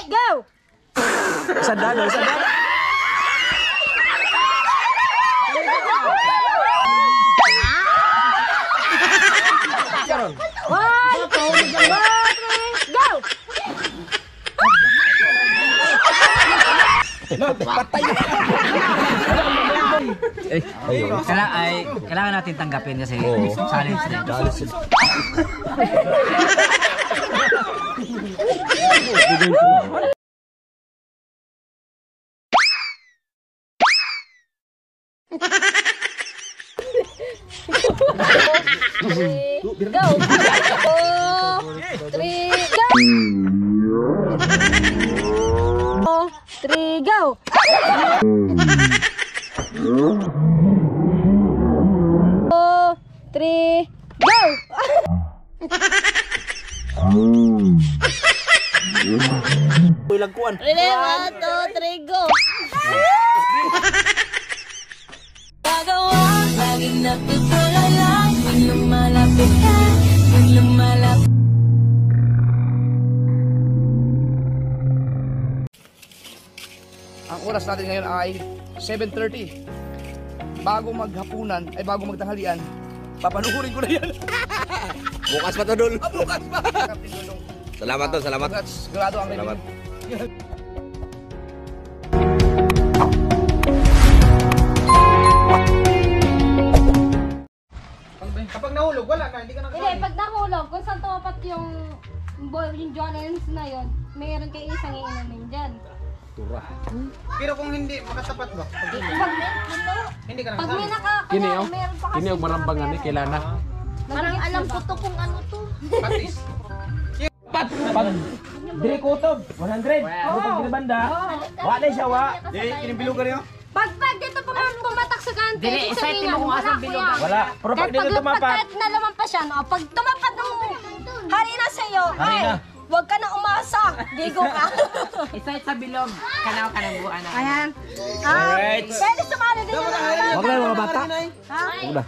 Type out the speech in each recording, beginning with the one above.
Go! Sandado, sandado. One, two, three, go! Patay. Kailangan natin tanggapin kasi challenge din. Go! 4, 3, go! 3, go! 3, go! Lagkuan. 1, 2, 3, go! Laging natutulala, yung lumalapit ka, yung lumalapit. Ang oras natin ngayon ay 7:30. Bago maghapunan, ay bago magtanghalian, papanuhurin ko na yan. Bukas pa to, Dol. Bukas pa. Salamat, Dol. Salamat. Sigurado ang Salamat. Kapag nahulog, wala na. Hindi ka Hindi, pag nahulog, kung saan tumapat yung Johnny's na yun, mayroon kayo isang iinumin dyan. Pero kung hindi, makatapat ba? Hindi ka Pag may Kini, nakakaya, oh. meron pa kasi. Kini og marambangan ni kailana. Parang alam ko to kung ano to. Patis. Dire kutob, 100. Kutob di banda. Wala siya wa. Di kinibilog ka niyo. Pag dito pumatak sa kante, Dili, excited mo kung asan bilog. Wala. Pero pag dito tumapat. Kahit nalaman pa siya, no? Pag tumapat ng harina sa'yo, Harina. huwag ka na umasa. Digo ka. Excited sa bilog. Kanaw ka ng buwan na. Ayan. Alright. Pwede sumali din yung mga Wag na yung mga bata. Ha?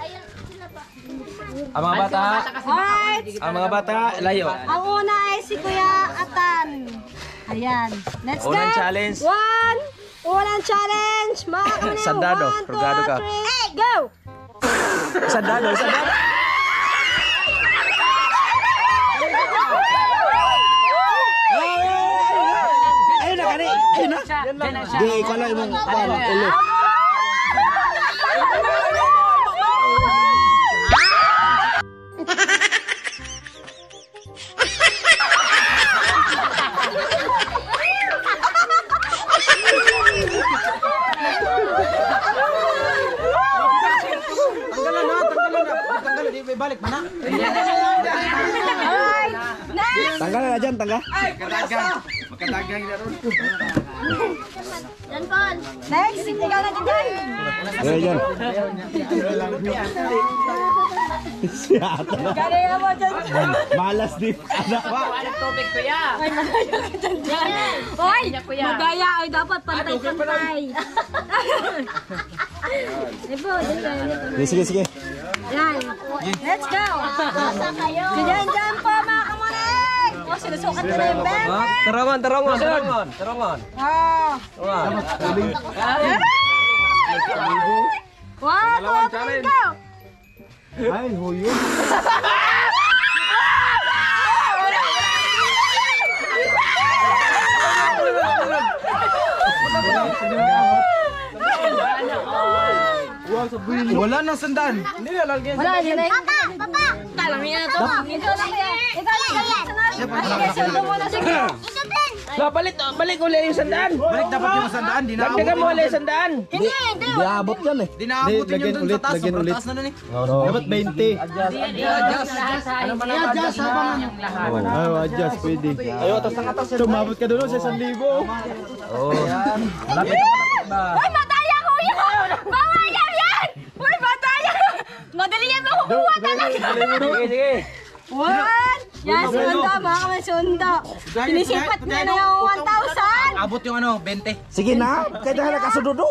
Ang mga bata. Alright. Ang mga bata, layo. Ang una ay si Kuya Atan. Ayan. Let's go. Unang challenge. Unang challenge. Mga kami na yung Sandado. 1, 2, Rugado ka. 3, go! Sandado, sandado. Ayun na kani. Ayun na. Di ko lang imong ulo. Balik mana? Next! Tanggal na dyan, tanggal. Magkadagang na ron. Next! Ikaw na dyan! Ayan, dyan. Siya ata na. Galing mo dyan! Malas di. Anak. Anong tubig kuya? Ay, malayo ka dyan! Hoy! Magaya ay dapat pantay-pantay! Ibo, dyan kayo. Sige, sige. Yan. Let's go! Si Jan po mga kamoneg! O, sinusukat na yung bebe! Tarangon, tarangon, tarangon. Tarangon. Oh! One, two, three, go! Ay, huyo. Wala nang sandan. Hindi na lalagyan. Wala, yun na. Papa! Talangin na to. Ikaw na kaya. Ikaw na kaya. Sige, muna. Sige. So, balik uli yung sandaan. Balik dapat yung sandaan. Di na Dagdagan mo uli yung sandaan. Hindi. Diabot yan eh. Di naabutin yun dun sa taas. Sobrang taas na nun eh. Dapat 20. Ano ba naman adjust yung lahat? Ay, adjust, pwede. Ayo, atas ng atas. Tumabot ka doon sa 1,000. Oo. Malapit ba? Uy, mataya ko yun! Mawaya yan! Uy, mataya! Madali yan makukuha talaga. Sige, sige. One! Yan, sundo, mga kamay sundo. Sinisipat niya na yung 1,000. Abot yung ano, 20. Sige na, kaya na kasududo.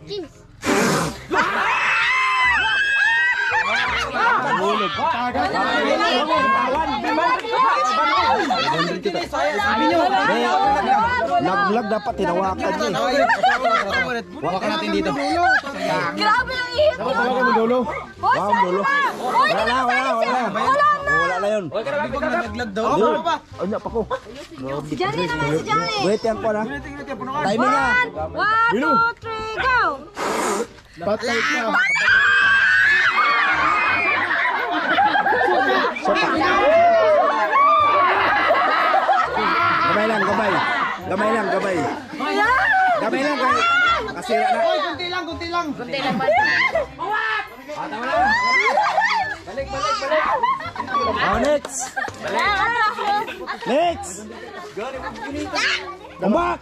Nagulog. Sabi nyo. Nag-vlog dapat tinawakan niya. Hawakan natin dito. Grabe ang ihip. Tawagan mo dulo. Hoy, Wow, saan dulo. na? Hoy, Wala na, wala na. Wala na yun. Dulo. Ano pa ko? Si Johnny naman, si Johnny. Wait yan ko na. Timing na. 1, 2, 3, go! Patay ka. Gamay lang, gamay. Gamay lang, gamay. Gamay lang, gamay. Nakasira na. Kunti lang. Oh, next. Next. Kumbak.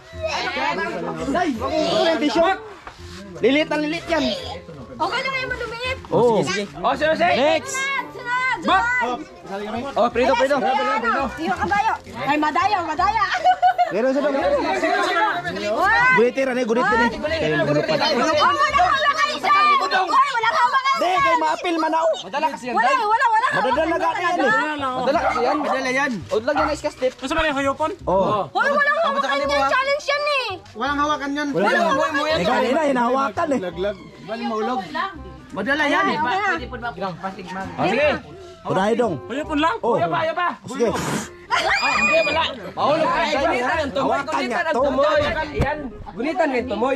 Lilit na lilit yan. Okay lang yung malumiit. Oh. Oh, sino? Next. Sunod! Oh, Prito. Iyo kabayo. Ay, madaya. Meron sa dong. Gulitin na, gulitin na. Kayo gulitin. Oh, wala hawakan isa! Hoy, wala hawakan Hindi, kayo maapil manaw. Madala kasi yan, Wala. Madadala ka yan eh. Madala kasi yan. Madala yan. O, lagyan na iskas tip. Oh. Hoy, walang hawakan yan. Challenge yan eh. Walang hawakan yan. Wala na. Eh, kanina, hinahawakan eh. Madala yan. Oh, sige. Unahin dong. Oh. Ayaw pa. Sige. Mahulog ka. Gunitan yung tumoy. Hawakan niya Gunitan ang to. tumoy. Yan. Gunitan yung tumoy.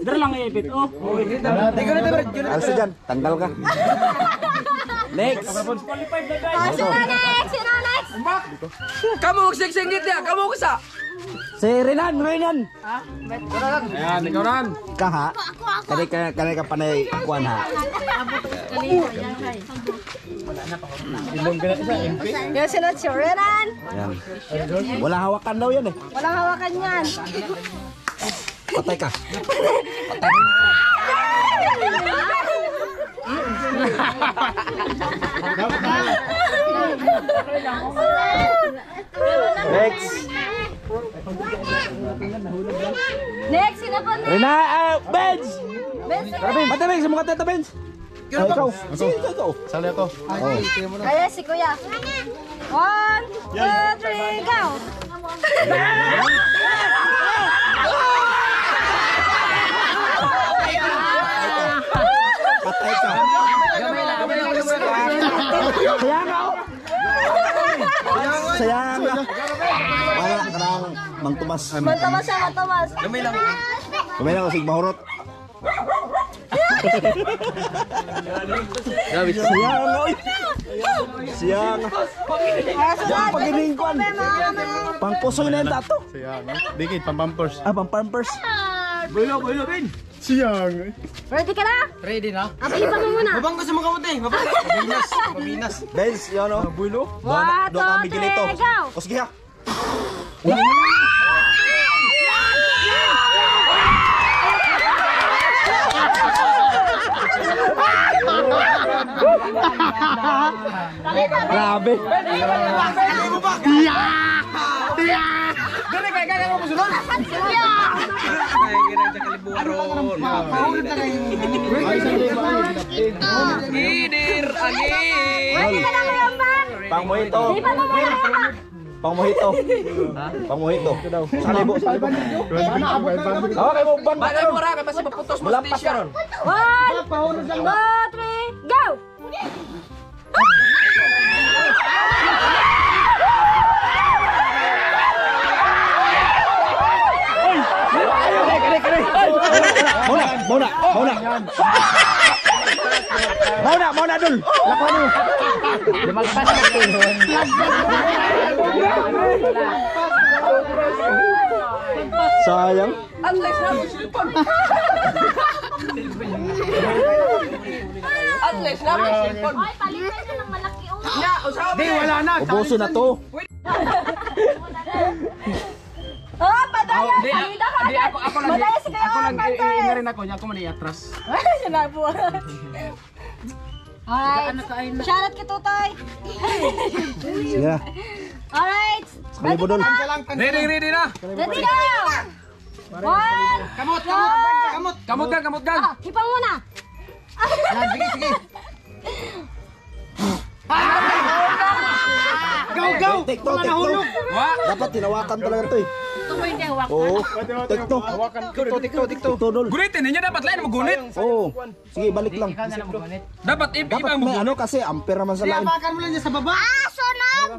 Alsa dyan, tanggal ka. Next. Sino next? Kamu magsiksingit niya. Kamu kusa. Si Renan. Ayan, ikaw ran. Kaha. Kani ka panay kuan ha. Yung sunod si Renan. Yan. Wala hawakan daw yan eh. Walang hawakan yan. Patay ka. Next. Next, sino po next? Renan, Benz. Benz, Mata Benz, mo kata Benz. Ikaw. Sige, ikaw. Sali to. Kaya si Kuya. 1, 2, 3, go! Patay ka. Sayang ako. Sayang ka. Wala ka nang Mang Tomas. Mantamas siya, mantamas. Kumay lang sig mahurot. Sayang oy. Sayang. Sayang pagiling ko. Pangpuso na yung tato. Sayang. Dikit, pampampers. Ah, pang pampers. Bulo, Ben. Siyang. Ready ka na? Ready na? Apipan mo muna. Mabang gusto mo kamuti. Mabang. Paminas. Benz, yun o. Bulo. 1, 2, 3, go! O sige ha. Grabe. Dali kay kaya mo musulon. Gidir angin. Ready ka na ngayon ba? Pang mojito. Ipan mo muna. Pang mojito. Pang mojito. Sa libo. Okay mo ban. Bagay mo ra kay basta maputos mo station. 1, 2, 3, go! Mauna dul. Lakuan mo. Lumagpas na tihon. Sayang. Unless na mo silpon. Unless na mo silpon. Ay, palitan ka ng malaki Ya, usabi. Di, wala na. Ubuso na to. Oh, padaya! Di, Salida ka di, agad! ako lang. Padaya si kayo! Ako lang, inarin ako. Niya ako man iatras. Ay, sinabi mo. Alright. Shoutout kay Tutoy. Sige na. Alright. Sa libo dul. Ready na. Ready na! 1, Kamot. Kamot gan. Ah, hipang muna. Sige. Go. Take to. Wa. Dapat tinawakan talaga to eh. huwag. Oo. Tiktok. Tiktok dol. Gunitin ninyo dapat lain magunit. Oo. Sige, balik lang. Ikaw na lang magunit. Dapat Dapat ibang may ano kasi ampere naman sa lain. Hawakan mo lang niya sa baba. Ah, sunod!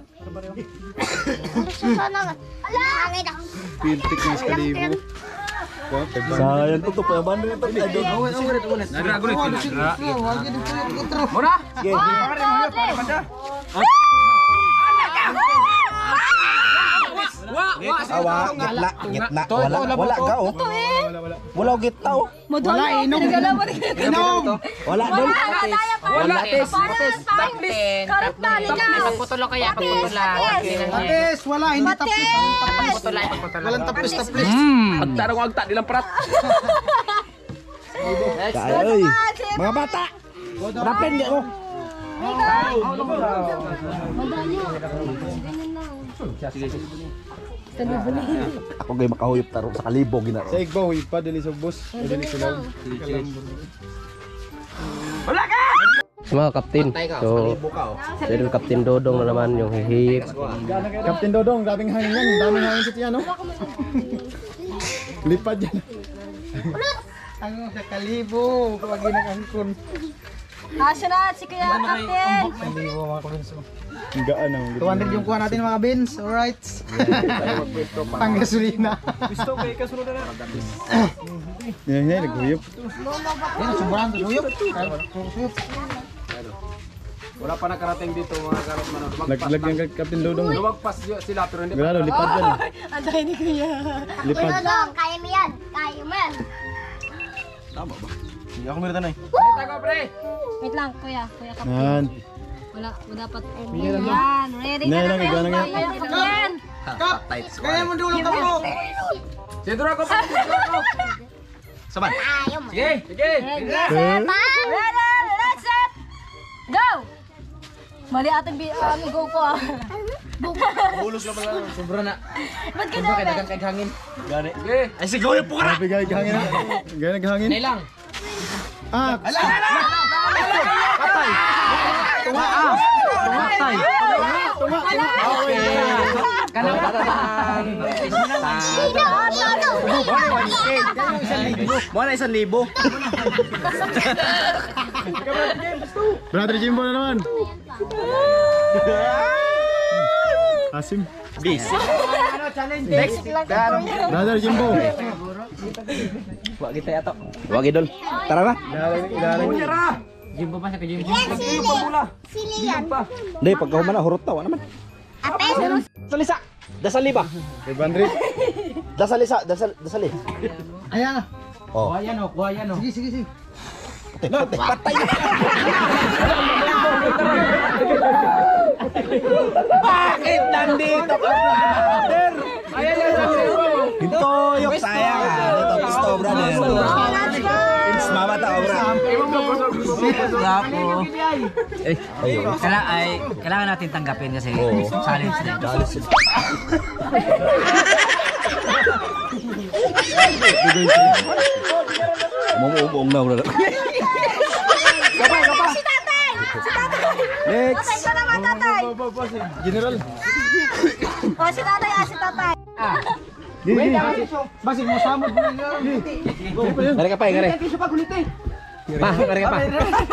Sunod. Ala! Hangin ako. Pintik ng skalibo. Sayang to pa yaman rin to. Mura. Sige. Awa, gitna. Wala ka oh. Wala gitna oh. Wala, inom. Inom. Wala dol. Wala tes. Pagputol kaya, pagputol lang. Tapis, wala. Hindi tapis. Pagputol lang, pagputol lang. Walang tapis. Pagtarong agta dilang prat. Ay, mga bata. Rapin di oh. Ako gay makahuyop taro sa kalibo ginaro. Sa igbaw, ipa dili sa bus, dili sa law. Mga kaptin. So, pero Kaptin Dodong na naman yung hihip. Captain Dodong, daming hangin yan, daming hangin sa tiyan, no? Lipad yan. Ang kakalibo. Pag ginagangkon. Asa na si Kuya Captain. Ang gaan naman. 200 yung kuha natin mga bins. Alright. Pang gasolina. Yan, naghuyop. Yan, sobrang tuyok. Wala pa nakarating dito mga karot man. Laglag yung Captain Dodong. Lumagpas sila pero hindi Grado, lipad yan. Ang tayo ni Kuya. Lipad. Kaya mo yan. Kaya mo yan. Hindi ako meron tanay. Wait lang, Kuya. Kuya Captain. Yan. Wala, dapat. Yan, ready ka Yan, na yan, kayo. yan, yan. Kuya Captain. Kap! Kaya mo dulo ka mo. Sidro ko. Saban. Sige, sige. Ready, let's set, go! Mali ating go ko ah. Ulos na pala. Sobra na. Ba't ka dami? Kahit hangin. Gani. Sige. Ay sigaw po ka. Grabe gaya hangin na. Gaya naghangin. Nilang. Ah! Patay. Tunga ah. Tumatay. Muna 1,000. Brother Jimbo na naman. Asim. Busy. Brother Jimbo. Wag kita ato. Wag idol. Tara na. Jimbo pa siya kay Jimbo. Sili yan. Dai pagkahuman na hurot tawa naman. Apes. Salisa. Dasali ba? 500. Dasali. Ayan. Oh. Kuha yan o. Sige. Patay. Bakit nandito ka, brother? Ito yung sayang ah. Ito pisto, brother. Mama ta, bro. Kailangan natin tanggapin kasi Oo. challenge na. Umuong na, brother. Si tatay! Next. Pasensya naman, tatay! General. O, si tatay, si tatay. Gigi. Basig mo samod mo nga. Ngari ka pa, ngari. Pa, ngari ka pa.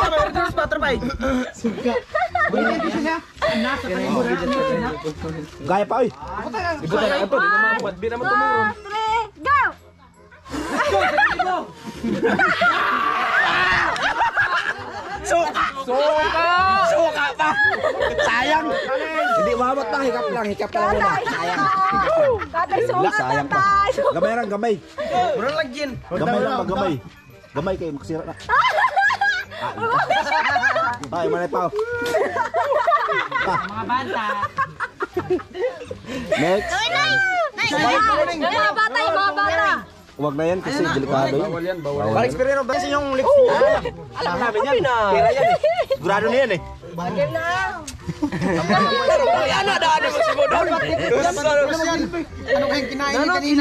Gaya pa, oy. Ibutan na ito, di naman buat, di naman tumurong. 3, go! Suka pa. Sayang. Hindi mabot na, hikap lang muna. Sayang. Tatay, sukat Sayang pa. tatay! Gamay lang, gamay. Mura lagyan. Gamay lang, gamay. Gamay kayo, magsira na. Ay, manay pa. Mga bata. Next. Yung mga bata, yung mga bata! Huwag na yan kasi delikado yun. Bawal yan, bawal. Balik experience ba kasi yung lips? Alam namin yan. Kira yan eh. Sigurado na yan eh. Bagay na! Ay, ano, daan naman si Bodon. Ano kayong kinain niya kanina?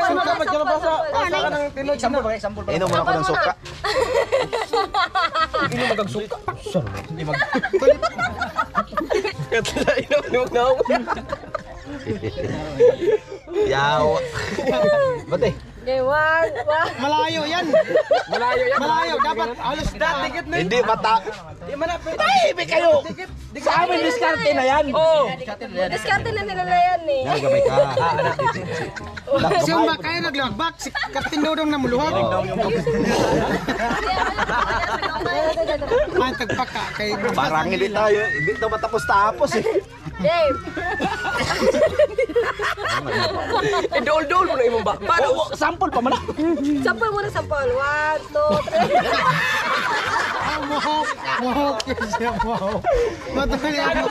Inom muna ako ng suka. Hindi magagsuka. Hindi mag... Kaya inom na ako. Yaw. Bate. Okay, one. Malayo yan. Malayo. Dapat halos dikit na. Hindi mata. Tahimik kayo. Sa amin diskarte na yan. Oo. Diskarte na nila na yan eh. Nagabay ka. Si Umbak kaya naglagbak. Si Captain Dodong na muluhag. Ay, tagpak ka. Parang hindi tayo. Hindi ito matapos-tapos eh. Dave. Dol-dol mo na imong ba? Oo, sample pa man. Sampol muna, sampol. 1, 2, 3. Mohok. Siya mohok. Matuli ako.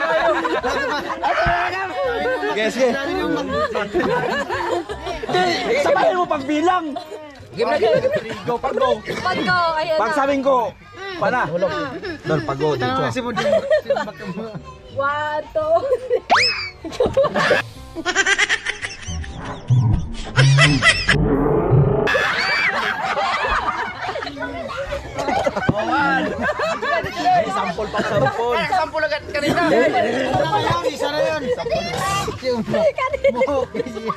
Guys, guys. Sabahin mo pagbilang. Game na game. Go, pag-go. Pag-go, ayan Pag na. sabing ko. Pana. Dol, pag-go. Tanaw Dito. si Budong. 1, 2, 3. Ay, sample pa sa rupon. Sample agad kanina. Isa na yun. Si Umbak. Mohok.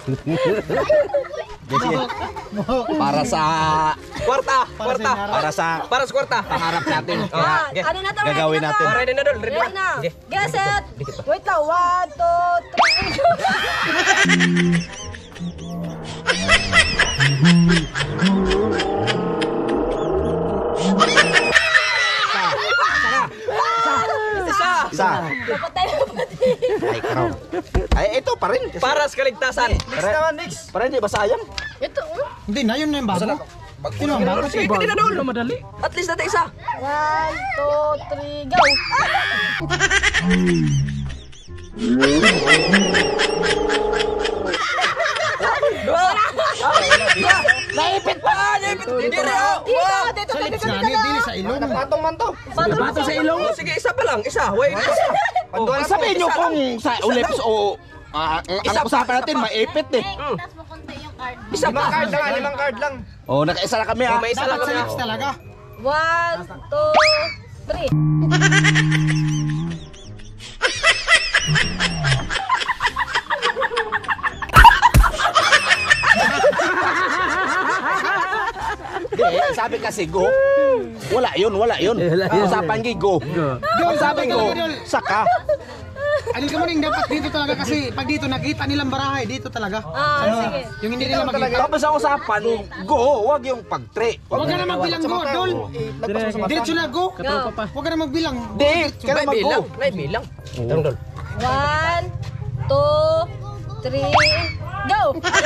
Para sa Kwarta. para sa Kwarta. pangarap natin. Ano na to? Gagawin natin. Ready na dol, ready Ready na. na. Get set. Wait lang. 1, 2, 3. Isa. Dapat tayo Ay, karaw. Ay, ito pa rin. Para sa kaligtasan. Para hindi ba sayang? Ito. Hindi na yun na yung bago. Sino ang bago? Sige, hindi na dol. Madali. At least natin isa. 1, 2, 3, go. Naipit pa! Naipit! Hindi rin oh! Dito. Dili sa ilong. Patong man to. Bato sa ilong. Sige, isa pa lang. Isa. Wait. Sabihin nyo kung sa ulips o ang usapan natin, maipit eh. Isa pa. Limang card lang. Oh, nakaisa na kami ha. May isa lang Dapat sa kami. lips talaga. 1, 2, 3. Sabi kasi go. Wala yun. Usapan gi go. Sabi go, saka. Alin ka mo rin dapat dito talaga kasi pag dito nakita nilang barahay dito talaga. Sige. Yung hindi nila makita. Tapos ang usapan, go, wag yung pag-tre. Huwag ka na magbilang go, Dol. Diretso na go. Go. Huwag ka na magbilang. Di, kaya May bilang. mag-go. May bilang. Tarong dol. 1, 2, 3, go.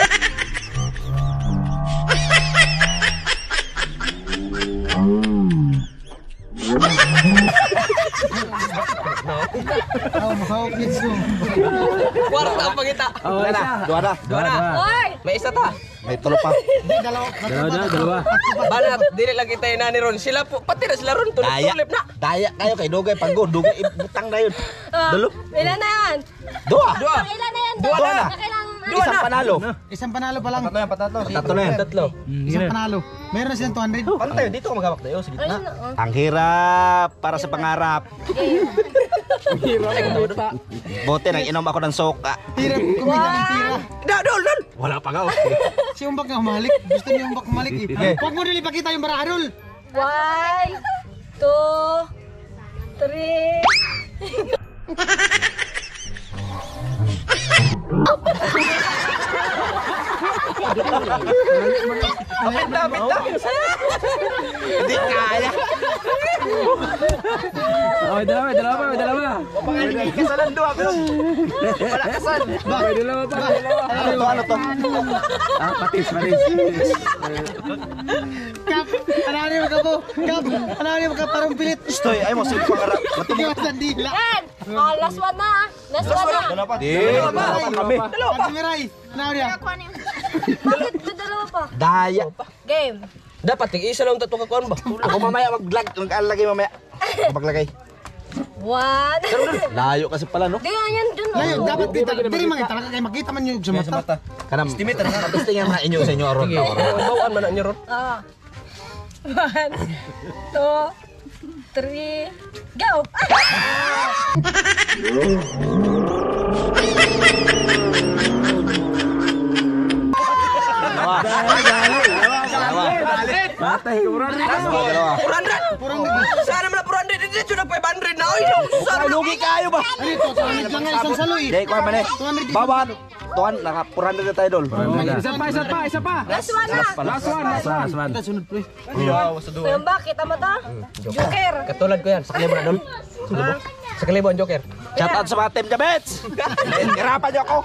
Mahawak nito. Kwarta ang pangita. Dua na. Oy! May isa ta. May tulo pa. Hindi, dalawa. Banat, dili lagi tayo na ni Ron. Sila po, pati na sila Ron. Daya. Tulip na. Daya kayo kay Dugay pag go. Dugay ibutang na yun. Dulo. Ilan na yan? Dua. Ilan na yan? Dua na. Isang panalo. Isang panalo pa lang. Tatlo na yan. Tatlo. Isang panalo. Meron na silang 200. Paano tayo? Dito ka magawak tayo. Sige na. Ayun, oh. Ang hirap para sa pangarap. Bote, nag-inom ako ng soka. Tira, kumilang ang tira. Dol. Wala pa nga. Si Umbak nga humalik. Gusto niya Umbak humalik eh. Huwag mo nila ipakita yung baraha, Dol. 1, 2, 3. Hindi kaya. Oh, dalawa. Kasalan doon ako. Wala kasal. Dalawa pa. Ano to? Patis. Kap, anari mo ka po. Kap, anari mo ka parang pilit. Stoy, ay mo sige pangarap. Tingnan sa dila. Yan! Last one na. Last one na. Di, wala pa kami. At si Miray, anari niya. Bakit dalawa pa? Daya. Game. Dapat, tig-isa lang ito kakuan ba? Ako mamaya mag-lagay mamaya. Maglagay. 1. Layo kasi pala no. Di yan dun. Layo, dapat kita. Dili man talaga kay makita man yung sa mata. Kanam. Estimate na. Testingan na inyo sa inyo aron. Bawaan man na niyo Ron. 1, 2, 3, go! Patay ka, bro. Sana mo na 400. Hindi, sudah 500 na. Ay, sana. Lugi kayo ba? Ano ito? 200 lang nga isang salo eh. Hindi, kuha man eh. Bawat. Tuan, naka 400 na tayo doon. Isa pa. Last one na. Last one. Ayun ba, kita mo to? Joker. Katulad ko yan, sa kalibo na doon. Sa kalibo ang Joker. Shout out sa mga team Jabets. Hirapan niyo ako.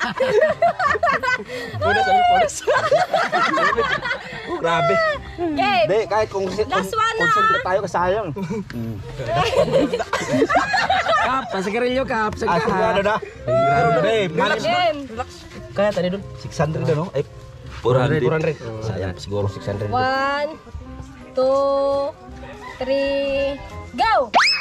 Grabe. Okay. Hindi, kahit kung Last one na. concentrate tayo kasayang. Kap, sa sigarilyo Kap. Ah, ano na? Grabe. Game. Kaya tadi doon. 600 ano? Ay, 400. Sayang siguro 600. 1, 2, 3, go!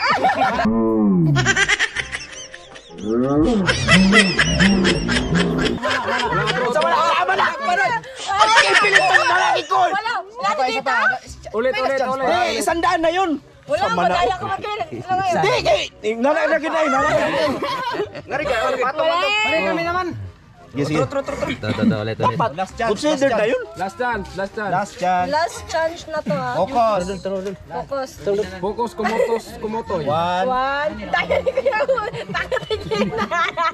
Wala! Wala kita! Ulit. Isandaan na yun. Wala, madaya ka magkailan. Hindi, nalagay na ginay. Ngari ka, Wala! Kami naman. Sige. Ulit. Consider na yun. Last chance. Last chance. Last chance na to ha. Focus. Focus. Focus, kumotoy. 1. 1. Tayo ni Kuya. Takatigil na.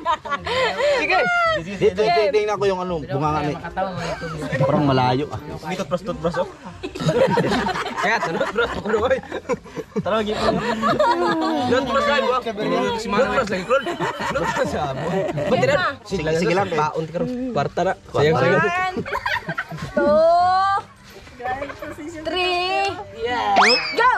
Dito, tingnan ko yung ano, bunga ni. Parang malayo ah. Dito, toothbrush oh. Kaya toothbrush ko doon. Tara, gitu. Toothbrush lagi gua. Toothbrush lagi kron. Toothbrush abo. Sige lang. Paun ti karon. Kwarta na. Sayang. 1, 2, 3, go!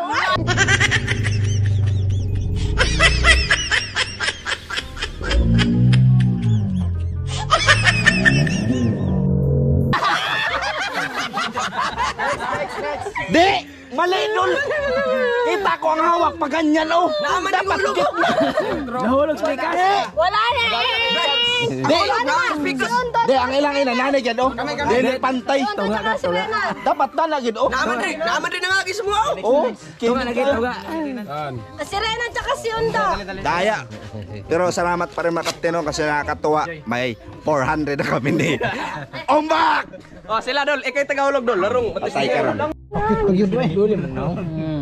Di! Mali dul! Kita ko ang hawak pa ganyan oh! Dapat gitna! Nahulog sa likas! Wala na! Di! Di! Ang ilang ina, nanay dyan oh! Di! Pantay! Dapat na lagid oh! Naman din na nga semua. Oh! Tunga na gito! Si Rena tsaka si Undo. Daya! Pero salamat pa rin mga kapteno kasi nakakatuwa. May 400 na kami ni Ombak! Oh, sila dol, ikay tagaulog dol, larong. Patay ka ron. Duli mo na.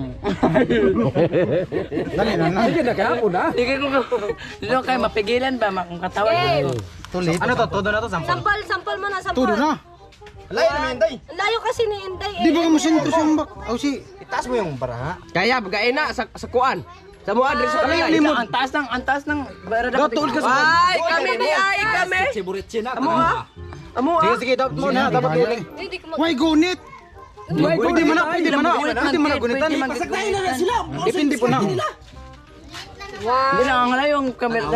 Dali na. Sige na kaya ako na. Hindi ko kayo mapigilan ba kung katawan? Game. Tulit. Ano to? Todo na to Sampol mo na, sampol. Tudo na. Layo na Inday! Layo kasi ni Inday Di ba ka masintos yung bak? O si... Itaas mo yung baraha. Kaya bagain na sa kuan. Sa mo address sa kanila. Ang taas ng bayra dapat. Gatol ka sa Ay, kami di ay kami. Amo ah. Sige, dapat mo na, dapat tuling. Hindi ko Why gunit? Pwede mo na. Pwede mo na gunitan. Pasagdahin na sila! Depende po na. Hindi na ang yung camera.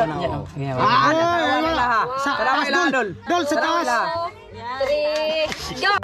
Sa taas dol. Dol sa taas. 3, go!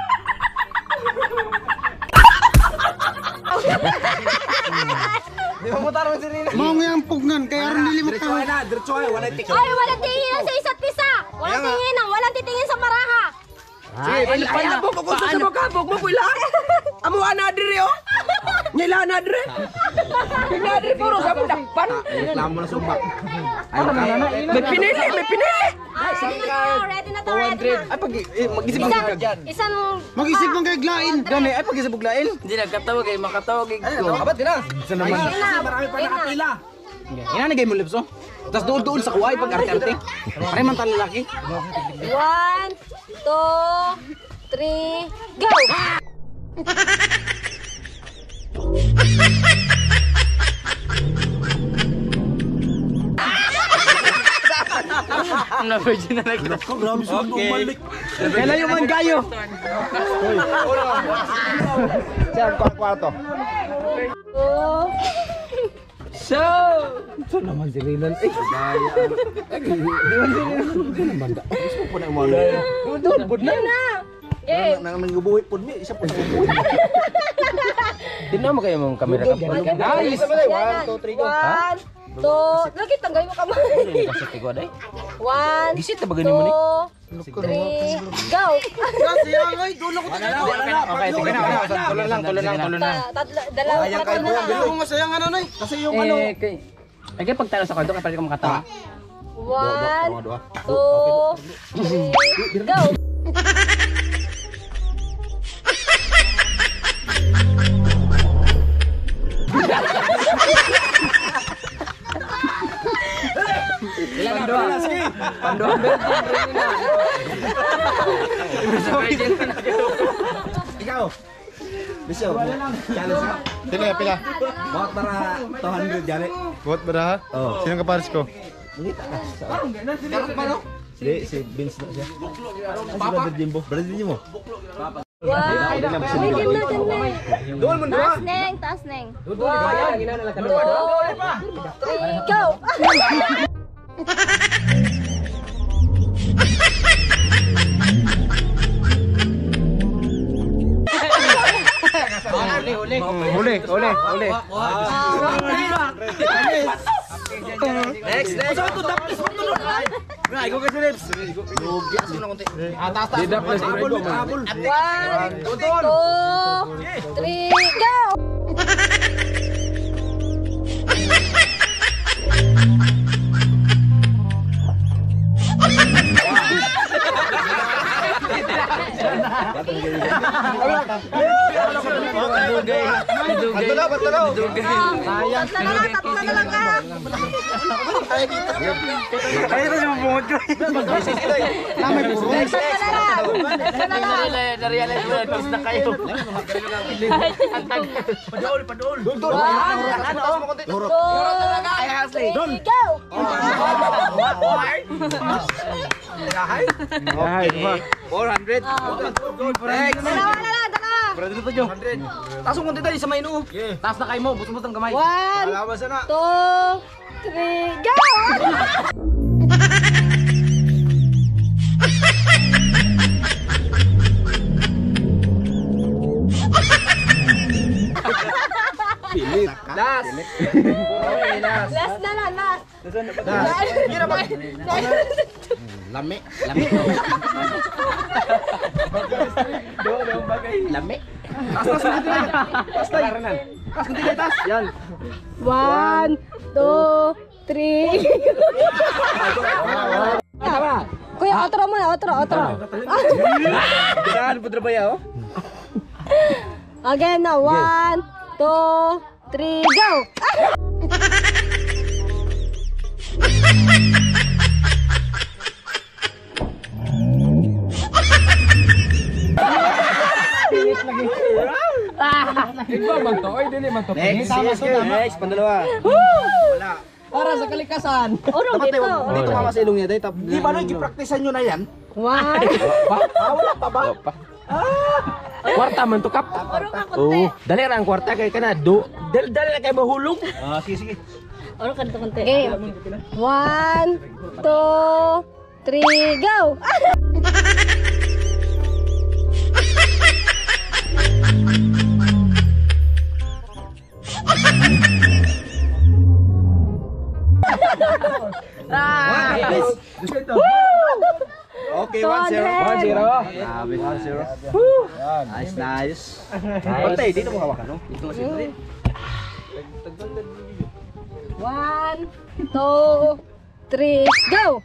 Mga ngayang pugnan. Kaya rin nilimot na. Ay, walang tingin sa isa't isa! Walang tingin walang titingin sa maraha! Sige, paano po kung sa mo kabog mo pula? Amo ana dire oh. Nila na dire. Nila dire puro sa dakpan. Reklamo na sumbak. May pinili. Ay, ready na to, ready na. Ay pag mag-isip ka diyan. Isang... Mag-isip ng kaglain. Gani ay pag-isip buglain. Hindi nagkatawag ay makatawag ko. Abat din na. Ina. Ina na game mo lips oh. Tas doon sa kuway pag arte-arte. Ay man tan lalaki. 1, 2, 3, go! Na-virgin na lang. Okay. Kailan yung manggayo? Saan kwarto? 2, So, Ito naman si Rilan. Eh, yun na! Game! Nangubuhit po niya, isa po nangubuhit. Tingnan mo kayo mong kamera ka. Nice! 1, 2, 3, go. 1, 2, lagi tanggay mo kamay. Kasi tigo day. 1, Gisit na ba ganun mo ni? 2, 3, go! Okay, sige na. Tuloy lang. Dalawa pa na lang. Masayang ano na Kasi yung ano, Ay, kaya pagtalo sa kwarto, kapag ko makatawa. 1, 2, 3, go! Panduan virgin rin na. Ikaw. Bisyo. Challenge ka. Pila, pila. Bawat para 200 jari. Buat berapa? Oh. Sino kapares ko? Hindi, si Vince na siya. Si Brother Jimbo. Brother Jimbo. Doon mo na. Taas neng. Go! Uli. Next. Ay, go kasi lips. Atas. Dida plus. 1, 2, 3, go! Tatlo na lang ka. Taas mo konti tayo sa main o. Taas na kayo mo, busong ang kamay. 1, 2, 3, go! Last. Last na lang, last. Lami. Lami. Taas konti tayo. Yan. 1, 2, 3. Kuya, outro muna, outro. Kailangan po trabaho. Again na, 1, 2, 3, go! Next, pandalawa. Para sa kalikasan. Urong dito. Dito mama sa ilong niya dahil Di ba nung ipraktisan nyo na yan? 1, Wala pa ba? Kwarta man to kap. urong ka konti. Dali ra ang kwarta kay kana do. Dali na kay mahulog. Sige. Urong ka dito konti. Game. 1, 2, 3, go! Okay, 1-0. Nice, nice. Patay, dito mo hawakan, no? 1, 2, 3, go!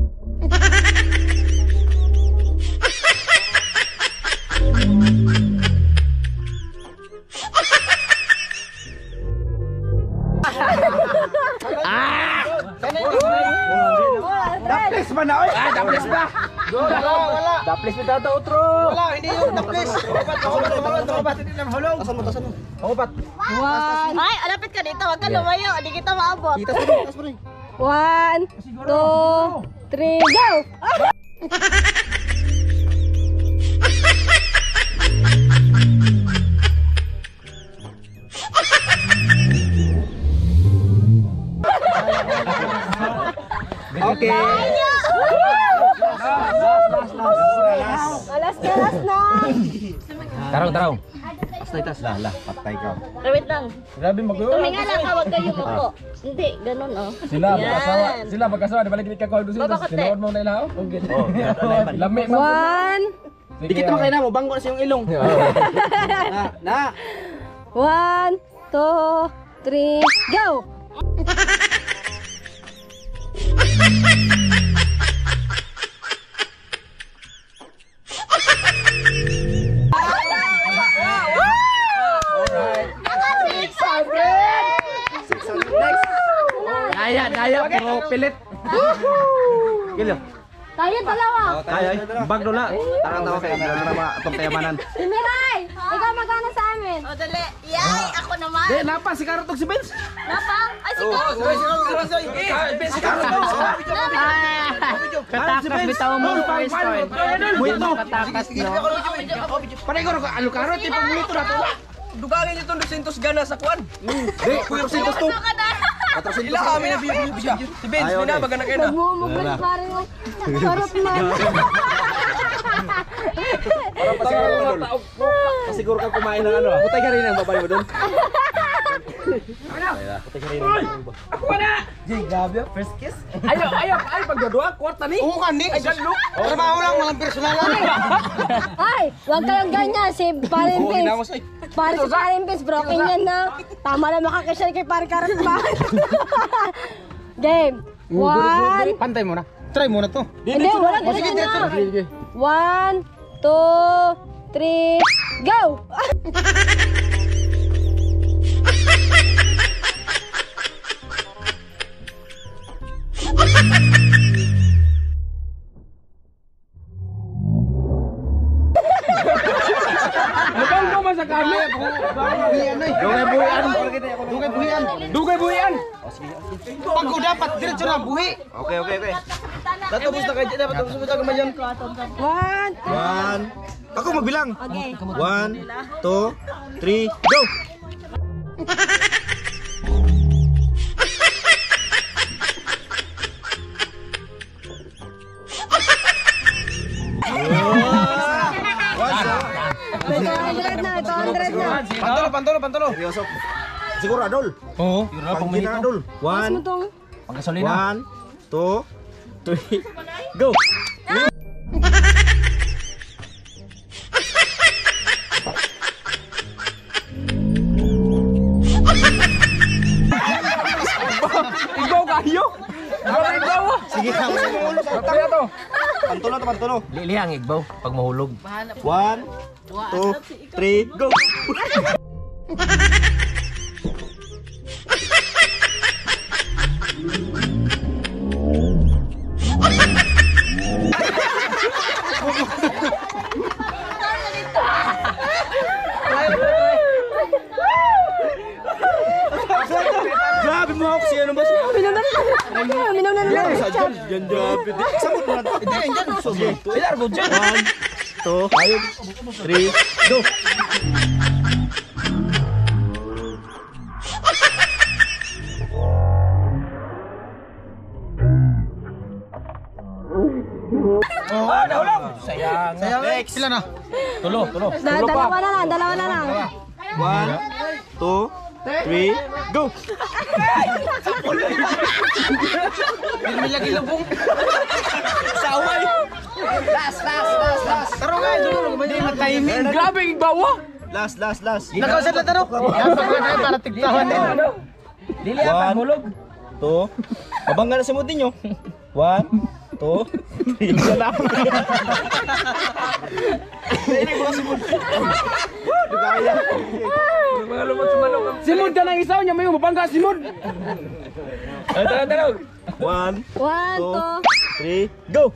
Daples ba na, oy? Daples ba? Wala. Daplis mo tata outro. Wala, hindi yun. Daples. Opat. Hindi naman hulog. Tasan mo. Opat. 1, Ay, alapit ka dito. Huwag ka lumayo. Hindi kita maabot. Kita sa taas mo rin. 1, 2, 3, go! Okay. Alas na! Tarong. Lah, patay ka. Wait lang. Grabe mag-uwi. Tumingala ka. Huwag kayo mako. Hindi, ganun oh. Sila Yan. magkasawa. Sila magkasawa. Di balik ka call doon. Baba ka, te. Tinuod mo na ilaw. Okay. Lami 1, mo. Dikit mo kayo na mo. Bangko na sa yung ilong. Na. 1, 2, 3, go! Daya pro pilit. Kilo. Tayo dalawa. Ay, bag doon na. Tarang tawa kayo. Para ba itong kayamanan. Si Miray, ikaw magkano sa amin? O, dali. Yay, ako naman. Di, napa si Karotog si Benz. Napang? Ay, si Carl. Si Karotog. Katakas bitaw mo first point. Buito. Katakas no. Panay ko alo karot ipag mulito na to. Dugalin niyo itong 200 gana sa kwan. Di, 400 to. Ila kami na bibigyan siya. Si Benz, binabaga na kayo na. Bumugol pa rin mo. Sarap man. Siguro ka kumain ng ano. Butay ka rin ang babae mo doon. Ayaw, pagdodua, kwarta ni. Oo ka, Nick. Trabaho lang, walang personalan. Ay, huwag kayong ganyan. Si Parimpis. Si Parimpis, broken yan na. Tama na makakashare kay Parikarat pa. Game. 1. Pantay mo na. Try mo na to. Hindi, wala. Diretso na. 1, 2, 3, go! Mukhang ko man sa kami. Dugay buhian. Pag ko dapat, diretso na, buhi. Okay. Tatapos na kayo, dapat tapos mo sa kamayan. 1, 1. Ako magbilang. okay. 1, 2, 3, go! May 200 na, 200 na. Pantolo. Seryoso. Siguro Adol. Oo. Pag kita Adol. Mas mo 1, tong. 2, 3, go! Ikaw kayo. Ikaw. Sige ka. Kaya to. Pantulo. Lilihang igbaw pag mahulog. 1, 2, 3, go! Grabe mo ako siya boss. Minaw na lang. Yan grabe. Samot mo na. Hindi yan dyan. Sige. Pilar mo dyan. 1, 2, 3, go! Sayang. Next. Sila na. Tulo. Dalawa na lang. 1, 2, 3, go! May lagi lubong. Saway! Taro nga, hindi mag-timing. Grabe igbawa. Last. Nakausap na taro. Yan, pagkakay para tigtahan din. Dili ang hulog. 2. Mabangga na si Muti nyo. 1, 2, 3. Yan lang. Hindi ko si Muti. Di kaya. Mga lumot sa manok. Simod ka ng isaw niya, may mabangga simod. Tara. 1, 1, 2. 3, go!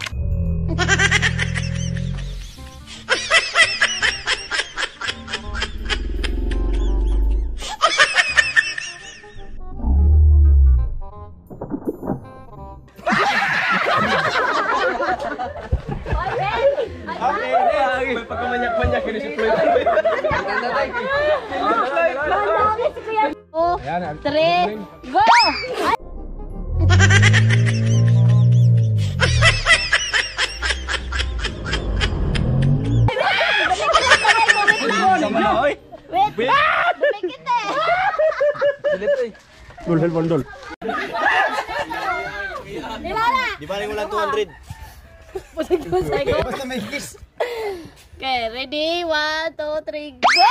Okay. May pagkamanyak-manyak yun si Floyd. Madami si Kuya. 2, 3, go! Wait! Dumikit eh! Dul, bondol. Ilala! Di ba rin mo lang 200? Pusay ko. Basta may kiss. Okay, ready? 1, 2, 3, go!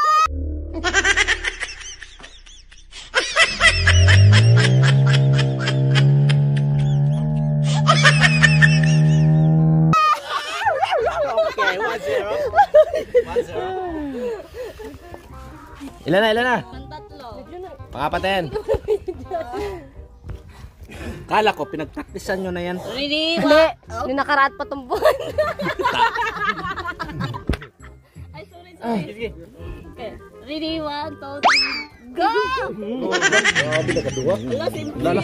Okay, 1-0. Ilan na? Tatlo. Pangapaten. Kala ko, pinagpraktisan nyo na yan. Ready? Hindi. Ninakaraat pa tong buwan. Ay, sorry. Okay. Ready? 1, 2, 3, go! Grabe na kadua. Lala.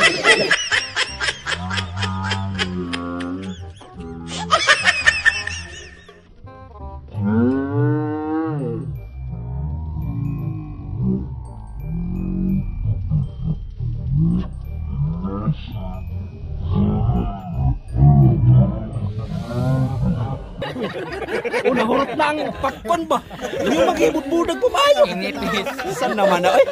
Unang hurot na ang pakpan ba? Yung mag-ibot-budag pumayo. Inipis. Saan naman na? Ay?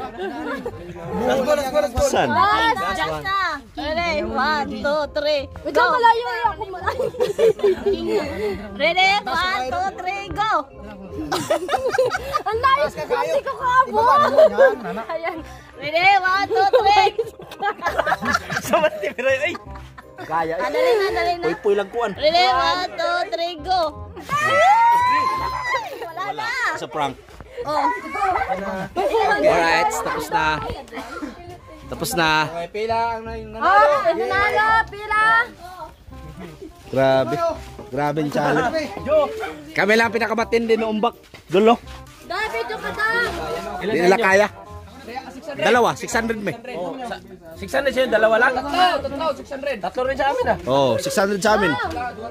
Saan? Just na. Ready? 1, 2, 3. Wait lang, malayo eh. Ako malayo. Ready? 1, 2, 3, go! Ang layo. Hindi ko kaabot. Ayan. Ready? 1, 2, 3. Sa matibira ay. Kaya. Andali na. Puy-puy lang kuan. Ready? 1, 2, 3, go! Wala na. Sa prank. Oh. Alright, tapos na. Tapos na. Pila ang nanalo. Oh, nanalo. Pila. Grabe. Grabe yung challenge. Kami lang pinakamatindi na umbak. Dulo. Dahil video ka ta. Hindi nila kaya. Dalawa, 600 may. 600 siya, dalawa lang. Tatlo, 600. Tatlo rin sa amin ah. Oh, 600 sa amin.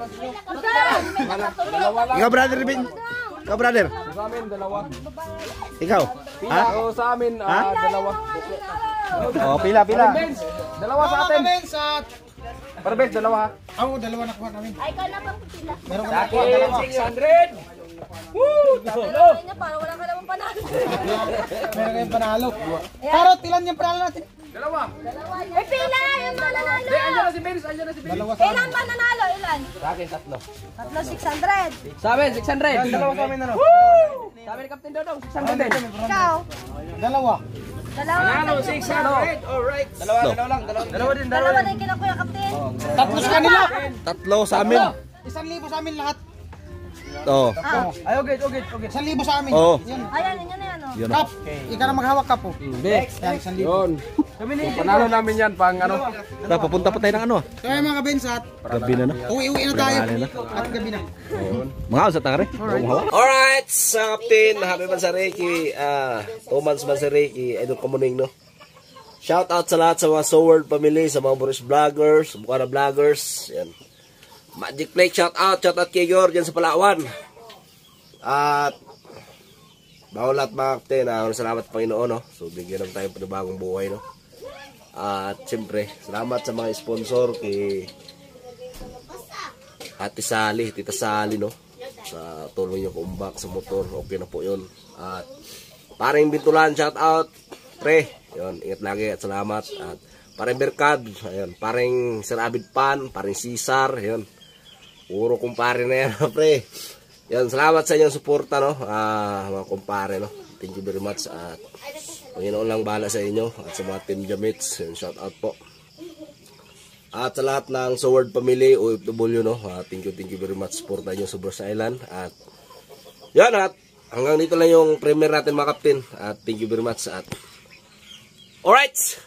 Ikaw, brother Bin. Ikaw, brother. Sa amin, dalawa. Ikaw. Ha? So, sa amin, Ha? dalawa. Oh, pila. Benz, dalawa sa atin. Para Benz, dalawa. Ako, dalawa na kuha namin. Ay, ka na pang pila. Meron ka Sa na kuha, akin, dalawa. 600. Woo! Tatlo. Ay, para wala ka naman panalo. Meron kayong panalo. Karot, ilan yung panalo natin? Dalawa. Ay, pila. Yung mga nanalo. Andiyan na si Benz, Dalawa sa Ilan pa nanalo? Ilan? Sa akin, tatlo. Tatlo, 600. Sa amin, 600. Dalawa sa amin, ano? Sa amin, Captain Dodong, 600 din. Ikaw? Dalawa. Dalawa. Ano, 600. Alright. Dalawa lang. Dalawa din. Dalawa na yung kinakuya, Kapten. Tatlo sa kanila. Tatlo sa amin. 1,000 sa amin lahat. Oh. Ay, okay. 1,000 sa amin. Oh. Yan. Ayan, yun na yan, oh. Yun. Kap, ikaw na maghawak ka po. Next. Yan, 1,000. Yun. Panalo namin yan pang ano. Papunta pa tayo ng ano? Kaya mga kabensat, Gabi na na. uwi na tayo. Gabi na. At gabi na. Mga sa tangare. Alright, sa Captain, happy man sa Reiki. 2 months man sa Reiki. Idol Kamuning, no? Shout out sa lahat sa mga Sword family, sa mga Boris vloggers, Bukana vloggers. Yan. Magic Play, shout out kay Yor dyan sa Palawan. At bawal lahat mga Captain, salamat sa Panginoon, no? So bigyan naman tayo panibagong buhay, no? At siyempre, salamat sa mga sponsor kay Ate Sally, Tita Sally, no? Sa tulong niyo kumbak sa motor, okay na po yun. At paring Bintulan, shout out, pre, yun, ingat lagi at salamat. At paring Berkad, ayun, paring Sir Abid Pan, paring Cesar, yun, puro kumpare na yan, pre. Yan, salamat sa inyong suporta, no? Mga kumpare, no? Thank you very much. At Panginoon lang bahala sa inyo at sa mga team Jamits, yun, shout out po. At sa lahat ng Sword family, OFW, no? Thank you very much. Supportan nyo sa Bros Island. At yan, at hanggang dito lang yung premiere natin mga Captain. At thank you very much. At alright!